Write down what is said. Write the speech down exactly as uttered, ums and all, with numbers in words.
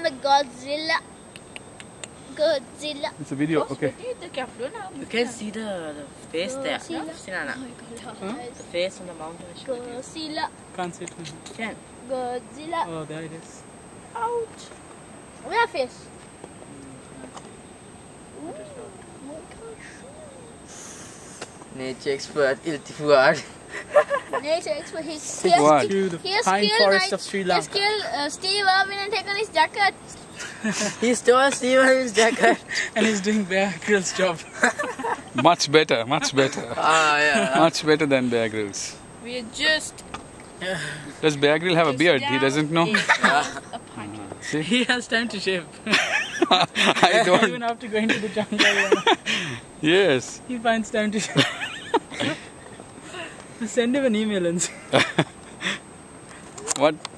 the Godzilla. Godzilla. It's a video, okay. You can see the, the face there. Godzilla. No? Sinana. Huh? The face on the mountain. Godzilla. Can't see it. Can. Godzilla. Oh, there it is. Ouch. Where fish? Nature expert Iltifuad. Nature expert. He's What? here. To the He has pine killed forest Knight- of Sri He has Lanka. killed uh, Steve Irwin and taken his jacket. He stole Steven's jacket. And he's doing Bear Grylls' job. Much better, much better. Ah, yeah. Much better than Bear Grylls. We are just. Does Bear Grylls have a beard? He doesn't know. A pint. See? He has time to shave. I don't. Even after going to the jungle, Yes. he finds time to shave. Send him an email and see. What?